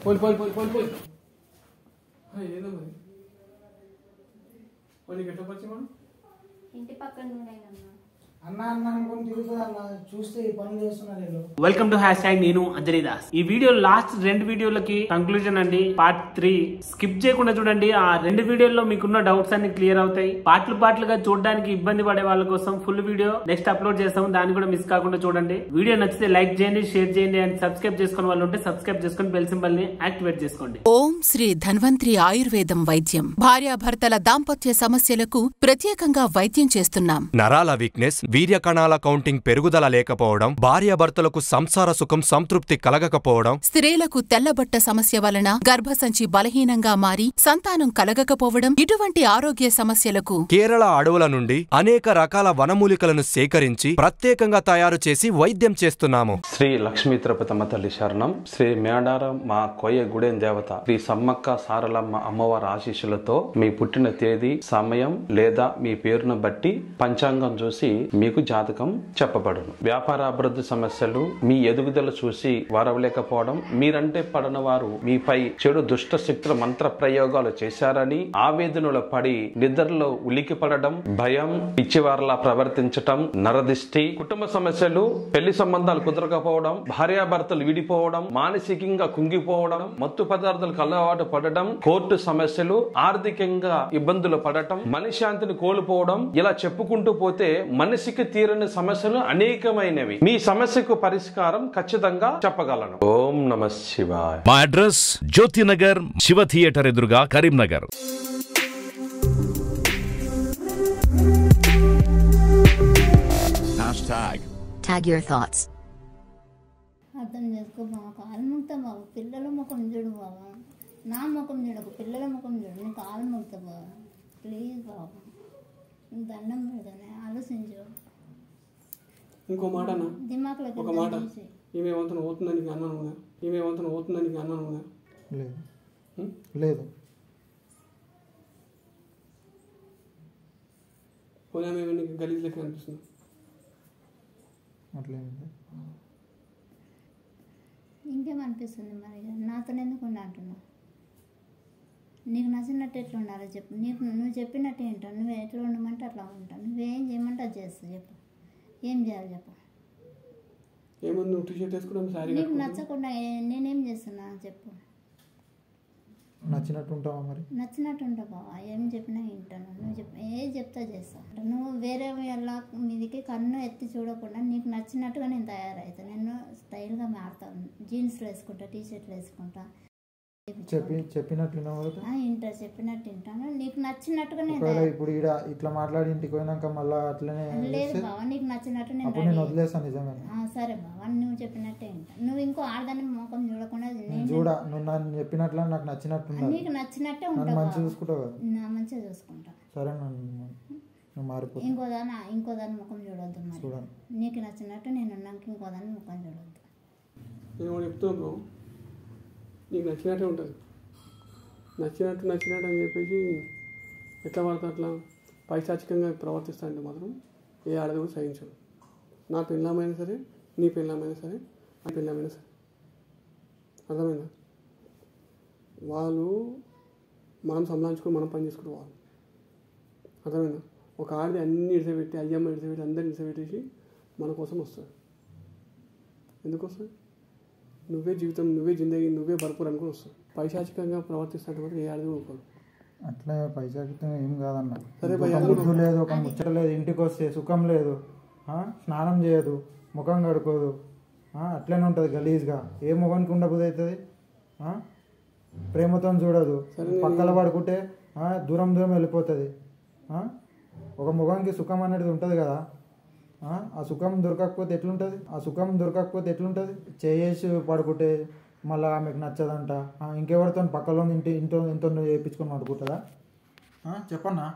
పోలి పోలి పోలి పోలి పోలి ఏదో మరి వాళ్ళకి ఎట్లా పరిచయం ఇంటి పక్కన వెల్కమ్ టు #. నేను అంజనీ దాస్. ఈ వీడియో లాస్ట్ 2 వీడియోలకి కంక్లూజన్ అండి. పార్ట్ 3 స్కిప్ చేయకుండా చూడండి. ఆ 2 వీడియోల్లో మీకున్న డౌట్స్ అన్ని క్లియర్ అవుతాయి. పార్ట్లుగా చూడడానికి ఇబ్బంది పడే వాళ్ళ కోసం ఫుల్ వీడియో నెక్స్ట్ అప్లోడ్ చేస్తాము. దాన్ని కూడా మిస్ కాకుండా చూడండి. వీడియో నచ్చితే లైక్ చేయండి, షేర్ చేయండి అండ్ సబ్స్క్రైబ్ చేసుకునే వాళ్ళు ఉంటే సబ్స్క్రైబ్ చేసుకుని బెల్ సింబల్ ని యాక్టివేట్ చేసుకోండి. ఓం శ్రీ ధన్వంతరి ఆయుర్వేదం వైద్యం. భార్యాభర్తల దాంపత్య సమస్యలకు ప్రత్యేకంగా వైద్యం చేస్తున్నాం. నరాల వీక్నెస్, వీర్య కణాల కౌంటింగ్ పెరుగుదల లేకపోవడం, భార్యాభర్తలకు సంసార సుఖం సంతృప్తి కలగకపోవడం, స్త్రీలకు తెల్లబట్ట సమస్య వలన గర్భసంచి బలహీనంగా మారి సంతానం కలగకపోవడం, ఇటువంటి ఆరోగ్య సమస్యలకు కేరళ అడవుల నుండి అనేక రకాల వనమూలికలను సేకరించి ప్రత్యేకంగా తయారు చేసి వైద్యం చేస్తున్నాము. శ్రీ లక్ష్మీ తిరుపతమ్మ తల్లి శరణం. శ్రీ మేడారం మా కోయ గుడెం దేవత శ్రీ సమ్మక్క సారలమ్మ అమ్మవారి ఆశీస్సులతో మీ పుట్టిన తేదీ, సమయం లేదా మీ పేరును బట్టి పంచాంగం చూసి మీకు జాతకం చెప్పబడును. వ్యాపార అభివృద్ధి సమస్యలు, మీ ఎదుగుదల చూసి వారవలేకపోవడం, మీరంటే పడని వారు మీపై చెడు దుష్ట శక్తుల మంత్ర ప్రయోగాలు చేశారని ఆవేదనలో పడి నిద్రలో ఉలికి పడడం, భయం, పిచ్చివారలా ప్రవర్తించటం, నరదిష్టి, కుటుంబ సమస్యలు, పెళ్లి సంబంధాలు కుదరకపోవడం, భార్యాభర్తలు విడిపోవడం, మానసికంగా కుంగిపోవడం, మత్తు పదార్థాలకు అలవాటు పడడం, కోర్టు సమస్యలు, ఆర్థికంగా ఇబ్బందులు పడటం, మనశ్శాంతిని కోల్పోవడం, ఇలా చెప్పుకుంటూ పోతే మనిషికి తీరని సమస్యలు అనేకమైనవి. మీ సమస్యకు పరిష్కారం ఖచ్చితంగా చెప్పగలను. ఓం నమ శివాయ. మా అడ్రస్ జ్యోతినగర్ శివ థియేటర్ ఎదురుగా, కరీంనగర్. Tag your thoughts. అర్థం చేసుకో బావ, కాలు ముక్తా బావ, పిల్లల ముఖం చూడు బావ, నా ముఖం చూడకు, పిల్లల ముఖం చూడు, నీ కాలు ముక్తా బావ, ప్లీజ్ బావ, నీకు దండం పెడతానే, ఆలోచించు. ఇంకో మాట అన్న, దిమాకులోకి ఒక మాట, ఈమెవంతను పోతుందని అన్నాను, ఈమెవంతను పోతుందని అన్నాను. లేదు పోలే మేము నీకు గలీజ్ లెక్క అనిపిస్తుంది. అట్లేండి, ఇంకేమనిపిస్తుంది మరి? నాతో ఎందుకు అంటున్నావు? నీకు నచ్చినట్టు ఎట్లా ఉండాలో చెప్పు. నువ్వు చెప్పినట్టు ఏంటో, నువ్వు ఎట్లా ఉండమంటే అట్లా ఉంటావు, నువ్వేం చేయమంటే అది చేస్తావు. చెప్పు, ఏం చేయాలి చెప్పు. ఏముంది, నువ్వు టీషర్ట్ వేసుకున్నాం, సారీ. నీకు నచ్చకుండా నేనేం చేస్తున్నా చెప్పు. నచ్చినట్టు ఉంటావా మరి? నచ్చినట్టు ఉంటావు బావా, ఏం చెప్పినా వింటాను. నువ్వు ఏది చెప్తా చేస్తావు. నువ్వు వేరే వాళ్ళ మీదికి కన్ను ఎత్తి చూడకుండా నీకు నచ్చినట్టుగా నేను తయారవుతాను. నేను స్టైల్గా మారుతాను, జీన్స్లు వేసుకుంటా, టీషర్ట్లు వేసుకుంటా, చెప్పినట్టు వింటా, చెప్పినట్టు వింటాను. నీకు నచ్చినట్టుగా నేను ఇప్పుడు ఇట్లా మాట్లాడి ఇంటికి పోయినాక మళ్ళీ అట్లనే లేదు బావా, నీకు నచ్చినట్టు నేను వదిలేస్తాను. నిజంగా సరే బావా, నువ్వు చెప్పినట్టే వింటా. నువ్వు ఇంకో ఆడదాన్ని ముఖం చూడకుండా నువ్వు నన్ను చెప్పినట్లా నాకు నచ్చినట్టు నీకు నచ్చినట్టే ఉంటావు, మంచిగా చూసుకుంటావు, మంచిగా చూసుకుంటా. సరే నువ్వు మారిపో. ఇంకోదాని ముఖం చూడొద్దు మరి. నీకు నచ్చినట్టు నేను ఉన్నాక ఇంకోదాని ముఖం చూడొద్దు. నేను చెప్తున్నాను, నీకు నచ్చినట్టే ఉంటుంది. నచ్చినట్టు అని చెప్పేసి ఎట్లా పడతా అట్లా పైశాచికంగా ప్రవర్తిస్తా అంటే మాత్రం ఏ ఆడది కూడా సహించదు. నా పెళ్ళామైనా సరే, నీ పెళ్ళామైనా సరే, నా పెళ్ళామైనా సరే, అర్థమైందా? వాళ్ళు మనం సంలాంచుకొని మనం పని చేసుకుంటూ వాళ్ళు, అర్థమైందా? ఒక ఆడది అన్ని ఇడిసపెట్టి, అయ్యమ్మ ఇడిసపెట్టి, అందరిని ఇడిసపెట్టేసి మన కోసం వస్తుంది. ఎందుకు వస్తుంది? నువ్వే జీవితం, నువ్వే జిందగీ, నువ్వే భర్పూర్ అనుకుని వస్తావు. పైశాచికంగా ప్రవర్తిస్తాంటే మాత్రం ఏ ఆడది ఊరుకోదు. అట్లా పైశాచికంగా ఏం కాదన్న. సరే ముద్దు లేదు, ఒక ముచ్చట లేదు, ఇంటికి వస్తే సుఖం లేదు, స్నానం చేయదు, ముఖం కడుకోదు, అట్లనే ఉంటుంది గలీజ్గా. ఏ ముఖానికి ఉండబుద్ధి అవుతుంది? ప్రేమతో చూడదు, పక్కల పడుకుంటే దూరం వెళ్ళిపోతుంది. ఒక ముఖానికి సుఖం అనేది ఉంటుంది కదా, ఆ సుఖం దొరకకపోతే ఎట్లుంటుంది? చేసి పడుకుంటే మళ్ళీ ఆమెకు నచ్చదంట, ఇంకెవరితో పక్కలో ఇంట్లో చేయించుకొని పడుకుంటుందా? చెప్పన్నా,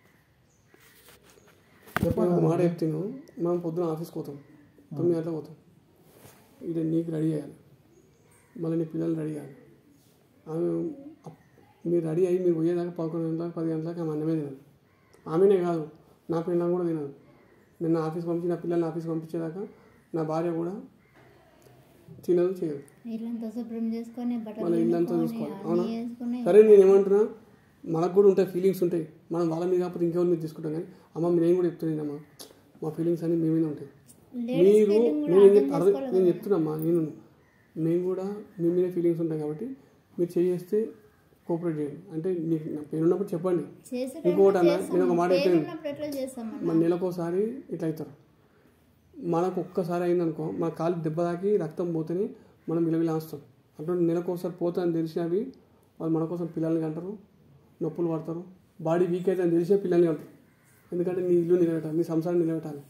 మాట చెప్తాను. మనం పొద్దున ఆఫీస్కి పోతాం, 9 గంటలకు పోతాం. ఇక్కడ నీకు రెడీ చేయాలి, మళ్ళీ నీ పిల్లలు రెడీ చేయాలి. ఆమె మీరు రెడీ అయ్యి మీరు పోయేదాకా 11 గంటలకు 10 గంటలకు ఆమె అన్నమే తినదు. ఆమెనే కాదు, నా పిల్లలు కూడా తినదు. నేను ఆఫీస్ పంపించి నా పిల్లల్ని ఆఫీస్కి పంపించేదాకా నా భార్య కూడా తినదు చేయదు. ఇల్లంతా శుభ్రం చేసుకొని మన ఇల్లంతా బట్టలు చూసుకోవాలి. అవునా? వేసుకుని సరే నేను ఏమంటున్నా, మనకు కూడా ఉంటాయి ఫీలింగ్స్ ఉంటాయి. మనం వాళ్ళ మీద కాకపోతే ఇంకెవరి మీద తీసుకుంటాం. కానీ అమ్మ నేను కూడా చెప్తున్నానమ్మా, మా ఫీలింగ్స్ అన్ని మీ మీద ఉంటాయి. మీరు నేను చెప్తున్నామ్మా, మేము కూడా మీ మీద ఫీలింగ్స్ ఉంటాయి కాబట్టి మీరు చేస్తే కోఆపరేట్ చేయండి. అంటే మీకు పెయిన్ ఉన్నప్పుడు చెప్పండి. ఇంకోటి అన్న, నేను ఒక మాట చెప్పాను, మన నెలకోసారి ఇట్లా అవుతారు. మనకు ఒక్కసారి అయిందనుకో, మన కాలు దెబ్బ తాకి రక్తం పోతేనే మనం విలవిలాస్తాం. అటువంటి నెలకోసారి పోతాయని తెలిసినవి వాళ్ళు మన కోసం పిల్లల్ని అంటారు, నొప్పులు పడతారు, బాడీ వీక్ అయితే అని తెలిసే పిల్లల్ని అంటారు. ఎందుకంటే నీ ఇల్లు నిలబెట్టాలి, నీ సంసారం నిలబెట్టాలి.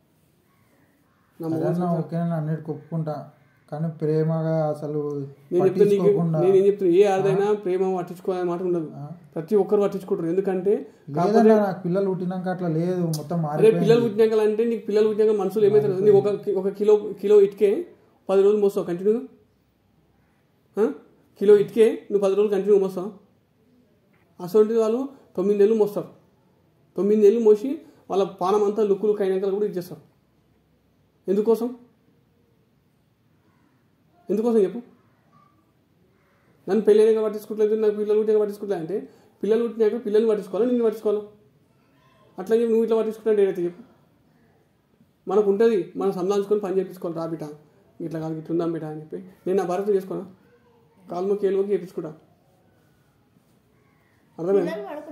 అన్నిటికి ఒప్పుకుంటా, కానీ ప్రేమగా అసలు నేను చెప్తున్నా, ఏ ఆడదైనా ప్రేమ పట్టించుకోవాలనే మాట ఉండదు. ప్రతి ఒక్కరు పట్టించుకుంటారు. ఎందుకంటే నాకు పిల్లలు పుట్టినాక అట్లా లేదు, మొత్తం అరే పిల్లలు పుట్టినాక అంటే నీకు పిల్లలు పుట్టినాక మనుషులు ఏమైతే నీకు ఒక కిలో ఇటుకే 10 రోజులు మోస్తావు కంటిన్యూ. కిలో ఇటుకే నువ్వు 10 రోజులు కంటిన్యూ మోస్తావు. అసలు వాళ్ళు 9 నెలలు మోస్తారు. 9 నెలలు మోసి వాళ్ళ పానం అంతా లుక్కులు కైనాకలు కూడా ఇచ్చేస్తారు. ఎందుకోసం చెప్పు. నన్ను పెళ్ళైనాక పట్టించుకోవట్లేదు, నాకు పిల్లలు పుట్టినాక పట్టించుకోవట్లేదు అంటే పిల్లలు పుట్టినాక పిల్లల్ని పట్టించుకోవాలి, నిన్ను పట్టించుకోవాలి. అట్లా చెప్పి నువ్వు ఇట్లా పట్టించుకుంటే ఏదైతే చెప్పు. మనకు ఉంటుంది, మనం సంధానించుకొని పని చేయించుకోవాలి. రా బిడ్డ ఇట్లా కాదు ఇట్లా ఉందాం బిడ్డ అని చెప్పి నేను నా భారత చేసుకోనా, కాలుమో కేలుమోకి చేయించుకుంటా. అర్థమైంది?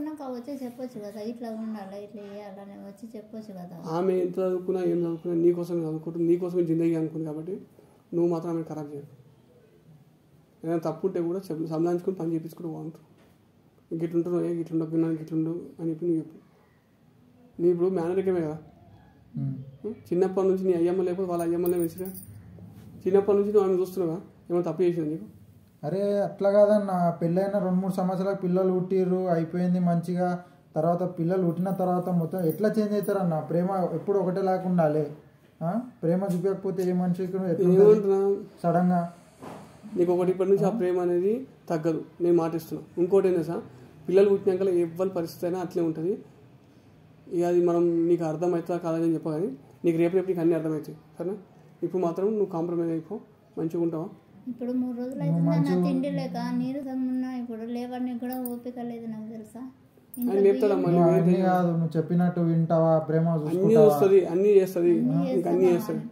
ఆమె ఎంత చదువుకున్నా ఏం చదువుకున్నా నీకోసమే చదువుకుంటుంది, నీకోసమే జిందగీ అనుకుంది. కాబట్టి నువ్వు మాత్రం ఆమె ఖరాబ్ చేయదు. ఏదైనా తప్పు ఉంటే కూడా సంధానించుకొని పని చేయించుకుంటూ బాగుంటుంది. గిట్లుంటున్నావు, గిట్లుండవు నాకు గిట్లుండవు అని చెప్పి నువ్వు చెప్పు. నీ ఇప్పుడు మేనరికమే కదా. చిన్నప్పటి నుంచి నీ అయ్యమ్మ లేకపోతే వాళ్ళ అయ్యమ్మలే వేసిరా. చిన్నప్పటి నుంచి నువ్వు ఆమె చూస్తున్నావా, ఏమైనా తప్పు చేసినా నీకు? అరే అట్లా కాదన్న, పెళ్ళైన 2-3 సంవత్సరాలకు పిల్లలు పుట్టిర్రు, అయిపోయింది మంచిగా. తర్వాత పిల్లలు పుట్టిన తర్వాత మొత్తం ఎట్లా చేంజ్ అవుతారన్న? ప్రేమ ఎప్పుడు ఒకటే లాగా ఉండాలి. ప్రేమ చూపించకపోతే ఏ మనిషికి సడన్ గా నీకు ఒకటి ఇప్పటి నుంచి ఆ ప్రేమ అనేది తగ్గదు, నేను మాటిస్తున్నాను. ఇంకోటి ఏంటో సార్, పిల్లలు పుట్టినాక ఎవ్వరి పరిస్థితి అయినా అట్లే ఉంటుంది. ఇక అది మనం నీకు అర్థమవుతుందా కాదని చెప్పగాని నీకు రేపు నీకు అన్నీ అర్థమవుతాయి. సరేనా? ఇప్పుడు మాత్రం నువ్వు కాంప్రమైజ్ అయిపో, మంచిగా ఉంటావా? ఇప్పుడు 3 రోజులు అయితే తిండి లేక నీరు తమ్మున్నా, ఇప్పుడు లేవడానికి కూడా ఓపిక లేదు నాకు తెలుసా. నువ్వు చెప్పినట్టు వింటావా? ప్రేమ అన్ని వస్తుంది, అన్ని చేస్తుంది, అన్ని చేస్తుంది.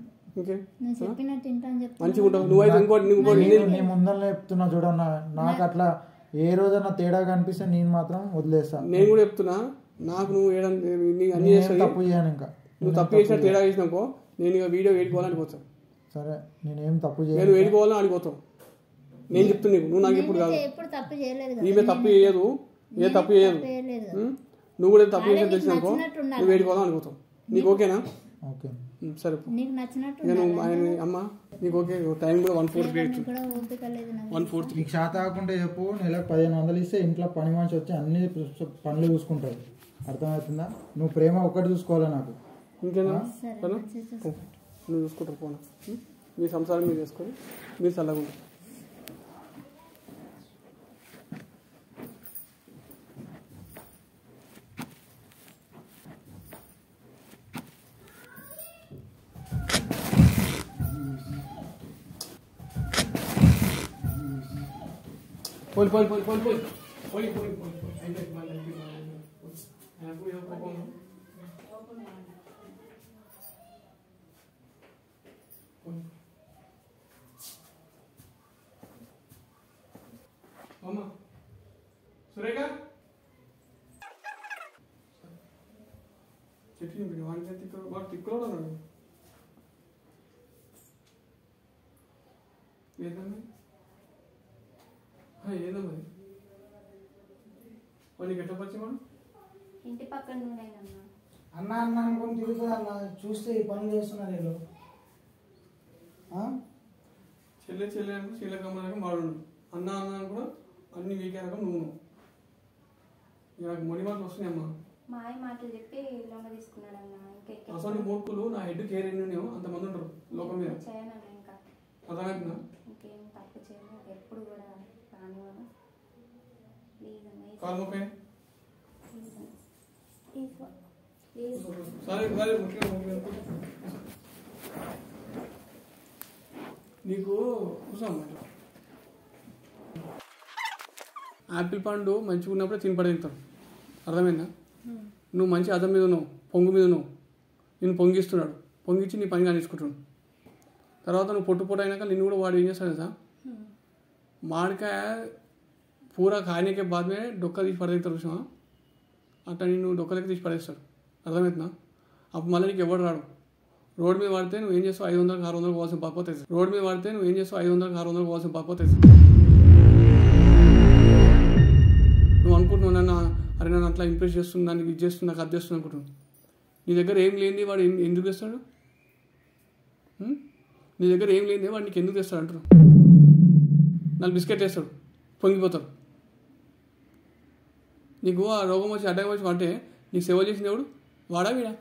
మంచిగా ఉంటావు నువ్వైతే. నీ ముందరనే చెప్తున్నా చూడన్నా, నాకు అట్లా ఏ రోజన్నా తేడా కనిపిస్తే నేను మాత్రం వదిలేస్తా. నేను కూడా చెప్తున్నా, నాకు నువ్వు అన్ని చేస్తుంది, తప్పు చేయను. ఇంకా నువ్వు తప్పు చేసిన తేడా చేసినాకో నేను ఇక వీడియో వేడుకోవాలని వచ్చాను. సరే నేనేం తప్పు చేయను, నేను వేడుకోవాలని ఆడిపోతావు. నేను చెప్తున్నా నీకు, నువ్వు నాకు ఇప్పుడు కాదు. ఈమె తప్పు చేయదు, ఏ తప్పు చేయదు. నువ్వు కూడా తప్పు చేసిన తెలిసినాకో నువ్వు వేడుకోవాలని అనుకోతావు. నీకు ఓకేనా? ఓకే సరే. అమ్మ నీకు ఓకే. టైం కూడా 1:43. 1:43 నీకు శాత కాకుండా చెప్పు. నెలకు 1500 ఇస్తే ఇంట్లో పని మనిషి వచ్చి అన్ని పనులు చూసుకుంటారు. అర్థమవుతుందా? నువ్వు ప్రేమ ఒక్కటి చూసుకోవాలి నాకు. ఇంకేనా? నువ్వు చూసుకుంటారు పోనా. మీ సంసారం మీరు చేసుకొని మీరు చల్లగా ఉంటారు. సురేఖ చెట్టు వాడికి తిక్కులో ఏదమ్మా ఏదమ్మా వాడికి ఎట్లా పరిచయం? ఇంటి పక్కన అన్న అన్న అనుకుని తిరుగుతుంది అన్న. చూస్తే ఈ పనులు చేస్తున్నారు వీళ్ళు. చెల్లె కమ్మలాగా మాడు. అన్న అన్న కూడా అన్ని వీకేనాక నువ్వు నాకు మొడి మాటలు వస్తున్నాయమ్మా. మాయ మాటలు చెప్పి లొంగ తీసుకున్నాడు అన్న. అసలు మూర్ఖులు నా హెడ్ కేర్ ఎన్ని అంతమంది ఉంటారు లోకం మీద. ఇంకా అర్థమవుతుందా? ఇంకేం తప్పు చేయను, ఎప్పుడు కూడా రానివ్వను. కాలు మొక్క సరే నీకు యాపిల్ పండు మంచిగా ఉన్నప్పుడే తిని పడేస్తాను, అర్థమైందా? నువ్వు మంచి అదం మీద ఉన్నావు, పొంగు మీద ఉన్నావు, నేను పొంగిస్తున్నాడు, పొంగిచ్చి నీ పని కానిచ్చుకుంటున్నాడు. తర్వాత నువ్వు పొట్టు అయినాక నిన్ను కూడా వాడు ఏం చేస్తాడు సార్, మామిడికాయ పూరా కాయనికే బాధమే డొక్క తీసి పడేస్తాడు చూసా, అట్లా నిన్ను డొక్కలకి తీసి పడేస్తాడు, అర్థమవుతుందా? అప్పుడు మళ్ళీ నీకు ఎవరు రాడు. రోడ్డు మీద పడితే నువ్వు ఏం చేస్తావు 500 600 పోవాల్సిన పడిపోతుంది. రోడ్డు మీద పడితే నువ్వు ఏం చేస్తావు 500 600 పోవాల్సిన పడిపోతుంది. నువ్వు అనుకుంటున్నావు నన్ను, అరే నన్ను అట్లా ఇంప్రెస్ చేస్తుంది, దానికి ఇది చేస్తుంది, నాకు అది చేస్తుంది అనుకుంటున్నాను. నీ దగ్గర ఏం లేనిది వాడు ఎందుకు తెస్తాడు? నీ దగ్గర ఏం లేనిది వాడు నీకు ఎందుకు తెస్తాడు అంటున్నావు. 4 బిస్కెట్ వేస్తాడు, పొంగిపోతాడు. నీకు ఆ రోగం వచ్చి అడ్డగా వచ్చి అంటే నీకు సేవ చేసింది ఎవడు? వాడా వీడా?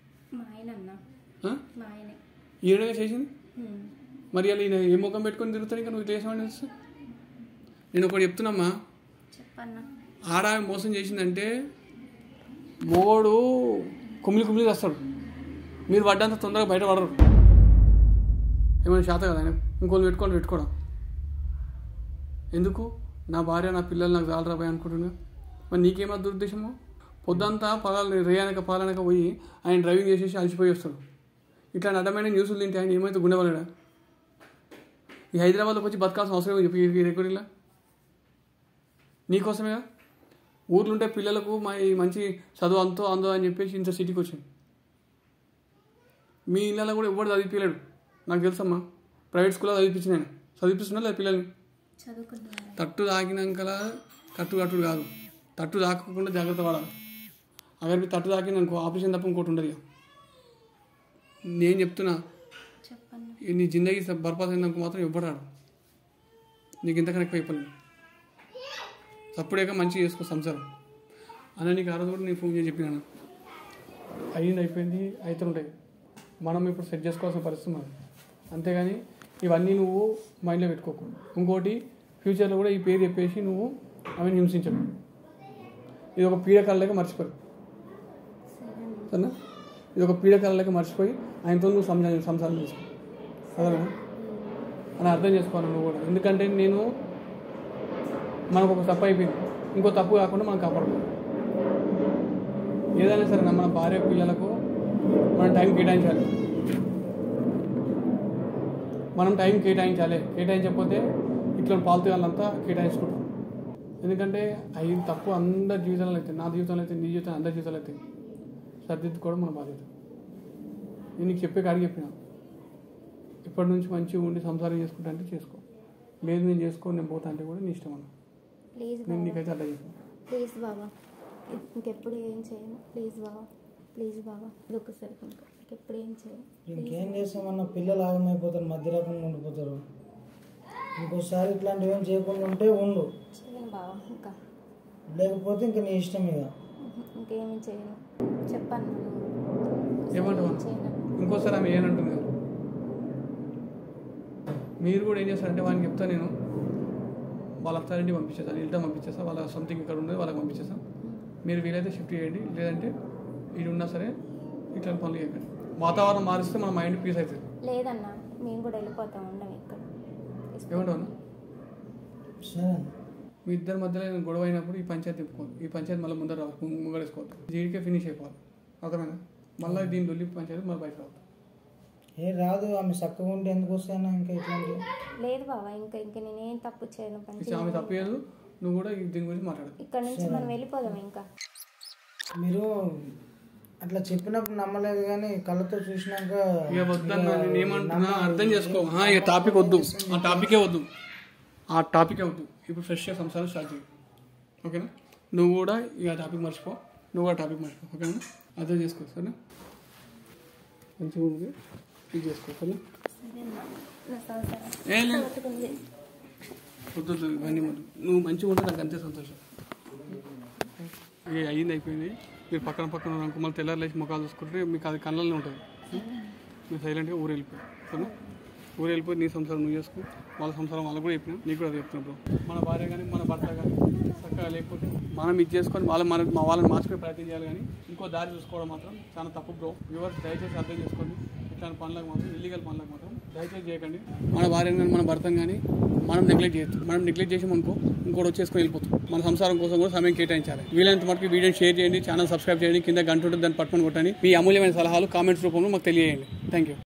ఈయనగా చేసింది. మరి అలా ఈయన ఏ ముఖం పెట్టుకొని తిరుగుతాడు ఇంకా నువ్వు చేసామని తెలుసు. నేను ఒకటి చెప్తున్నామ్మా, ఆడ మోసం చేసిందంటే మోడు కుమిలి వస్తాడు, మీరు పడ్డంత తొందరగా బయట పడరు. ఏమైనా శాత కదా ఆయన ఇంకోళ్ళు పెట్టుకోవడం ఎందుకు? నా భార్య నా పిల్లలు నాకు చాలు రాబాయి అనుకుంటున్నా. మరి నీకేమో దురుద్దేశమో? పొద్దంతా రేయనక పాలనక పోయి ఆయన డ్రైవింగ్ చేసేసి అలసిపోయి వస్తాడు. ఇట్లా అడ్డమైన న్యూస్లు తింటే ఆయన ఏమైతే గుండెవాళ్ళడా? ఈ హైదరాబాద్లోకి వచ్చి బతకాల్సిన అవసరం చెప్పి ఈ రికార్డింగ్లా నీకోసమేగా. ఊర్లుంటే పిల్లలకు మంచి చదువు అందో అని చెప్పేసి ఇంత సిటీకి వచ్చింది. మీ ఇళ్ళలో కూడా ఎవరు చదివిపించలేడు నాకు తెలుసమ్మా. ప్రైవేట్ స్కూల్లో చదివిపిస్తున్నా లేదా పిల్లల్ని? తట్టు తాకినాకలా కట్టుడు కాదు, తట్టు తాకకుండా జాగ్రత్త పడాలి. అక్కడ మీ తట్టు తాకింది అనుకో ఆపరేషన్ తప్ప ఇంకోటి ఉండదు. నేను చెప్తున్నా, నీ జిందగీ బర్బాద్ అయిందనుకో మాత్రం ఇవ్వడాడు. నీకు ఇంతకన్నా ఎక్కువ అయిపోయింది. తప్పుడేక మంచిగా చేసుకో సంసారం అన్న. నీకు ఆ రోజు కూడా నేను ఫోన్ చేసి చెప్పినాను, అయిపోయింది అయితే ఉంటాయి. మనం ఇప్పుడు సెట్ చేసుకోవాల్సిన పరిస్థితి మనం. అంతేగాని ఇవన్నీ నువ్వు మైండ్లో పెట్టుకోకూడదు. ఇంకోటి ఫ్యూచర్లో కూడా ఈ పేరు చెప్పేసి నువ్వు ఆమెను హింసించవు. ఇది ఒక పీడకలలేక మర్చిపోయి సరేనా? ఇది ఒక పీడకలలేక మర్చిపోయి ఆయనతో నువ్వు సంసారం చేసుకో, సరేనా అని అర్థం చేసుకోవాలి నువ్వు కూడా. ఎందుకంటే మనకు ఒక తప్పు అయిపోయింది, ఇంకో తప్పు కాకుండా మనం కాపాడుకోవాలి. ఏదైనా సరే మన భార్య పిల్లలకు మనం టైం కేటాయించాలి. కేటాయించకపోతే ఇట్లా పాలతీ వాళ్ళంతా కేటాయించుకుంటాం. ఎందుకంటే అవి తప్పు అందరి జీవితాలు అవుతాయి, నా జీవితంలో అయితే, నీ జీవితం అందరి జీవితాలు అవుతాయి. సర్దిద్దుకోవడం మన బాధ్యత. నేను నీకు చెప్పే కాడికి చెప్పినా, ఇప్పటి నుంచి మంచిగా ఉండి సంసారం చేసుకుంటా అంటే చేసుకో, లేదు నేను చేసుకోని నేను పోతా అంటే కూడా నీ ఇష్టం అన్న. నేను నీకైతే అట్లా చెప్పాను. ప్లీజ్ బాబా, ఇంకెప్పుడు ఏం చేయను. ప్లీజ్ బాబా ఇదొకసారి ఇంకెప్పుడు ఏం చేయను. ఇంకేం చేస్తామన్న, పిల్లలు ఆగమైపోతారు, మధ్య రకంగా ఉండిపోతారు. ఇంకోసారి ఇట్లాంటివి ఏం చేయకుండా ఉంటే ఉండు, చేయను బాబా. ఇంకా లేకపోతే ఇంకా నీ ఇష్టం. ఇక ఇంకేమీ చేయను. చెప్పాను ఏమంటావు? ఇంకోసారి ఆమె ఏనంటుంది. మీరు కూడా ఏం చేస్తారంటే వానికి చెప్తా, నేను వాళ్ళ అత్తారింటికి పంపించేస్తాను, ఇంట్లో పంపించేస్తాను, వాళ్ళ సంథింగ్ ఇక్కడ ఉండేది వాళ్ళకి పంపించేస్తాను. మీరు వీలైతే షిఫ్ట్ చేయండి, లేదంటే ఇది ఉన్నా సరే ఇట్లాంటి పనులు చేయకండి. వాతావరణం మారిస్తే మన మైండ్ పీస్ అవుతుంది. లేదన్నా, మేము కూడా వెళ్ళిపోతాం, ఉండం ఇక్కడ. ఏమంటావు? మీ ఇద్దరి మధ్యలో గొడవ అయినప్పుడు ఈ పంచాయతీ తిప్పుకోవాలి. ఈ పంచాయతీ మళ్ళీ ముంగడేసుకోవద్దు. జీడికే ఫినిష్ అయిపోవాలి, అర్థమైనా? మళ్ళీ దీని దొల్లి పంచాయతీ మళ్ళీ బయట రావద్దు. ఏ రాదు, ఆమె చక్కగా ఉంటే ఎందుకు వస్తాయన్నా ఇంకా ఇట్లాంటివి? లేదు బాబా, ఇంకా నేనేం తప్పు చేయను. ఆమె తప్పు చేయదు, నువ్వు కూడా దీని గురించి మాట్లాడదు. ఇక్కడ నుంచి మనం వెళ్ళిపోదాం. ఇంకా మీరు అట్లా చెప్పినప్పుడు నమ్మలేదు, కానీ కళ్ళతో చూసినాక ఇక వద్దన్నా. నేను ఏమంటున్నా అర్థం చేసుకో. ఇక టాపిక్ వద్దు, ఆ టాపికే వద్దు. ఇప్పుడు ఫ్రెష్గా సంసారం స్టార్ట్ చేయి, ఓకేనా? నువ్వు కూడా ఇక టాపిక్ మర్చిపో, ఓకేనా? అర్థం చేసుకో, సరేనా? మంచిగా ఉంది, ఇది చేసుకో, సరేనా? వద్దు ఇవన్నీ వద్దు. నువ్వు మంచిగా ఉంటే నాకు అంతే సంతోషం. అయిపోయింది. మీరు పక్కన అనుకో, మళ్ళీ తెల్లారు లేచి ముఖాలు చూసుకుంటే మీకు అది కళ్ళల్లో ఉంటుంది. మీరు సైలెంట్గా ఊరు వెళ్ళిపోయి, సరేనా? ఊరు వెళ్ళిపోయి నీ సంసారం నువ్వు చేసుకో, వాళ్ళ సంసారం వాళ్ళకు కూడా చెప్పినా, నీకు కూడా చెప్తున్నా బ్రో. మన భార్య కానీ మన భర్త కానీ చక్కగా లేకపోతే మనం ఇది చేసుకొని వాళ్ళని మార్చుకునే ప్రయత్నం చేయాలి, కానీ ఇంకో దారి చూసుకోవడం మాత్రం చాలా తప్పు బ్రో. వ్యూవర్స్ దయచేసి అర్థం చేసుకోండి. ఇట్లాంటి పనులకు మాత్రం, ఇల్లీగల్ పనులకు మాత్రం దయచేసి చేయకండి. మన భార్యను కానీ మన భర్తను కానీ మనం నెగ్లెక్ట్ చేయొచ్చు. మనం నెగ్లెక్ట్ చేసామనుకో ఇంకోటి వచ్చేసుకొని వెళ్ళిపోతాం. మన సంసారం కోసం కూడా సమయం కేటాయించాలి. వీలైనంత మటుకు వీడియోని షేర్ చేయండి, ఛానల్ సబ్స్క్రైబ్ చేయండి, కింద గంట ఉంటుంది దాన్ని పట్టుకొని కొట్టండి. మీ అమూల్యమైన సలహాలు కామెంట్స్ రూపంలో మాకు తెలియజేయండి. Thank you.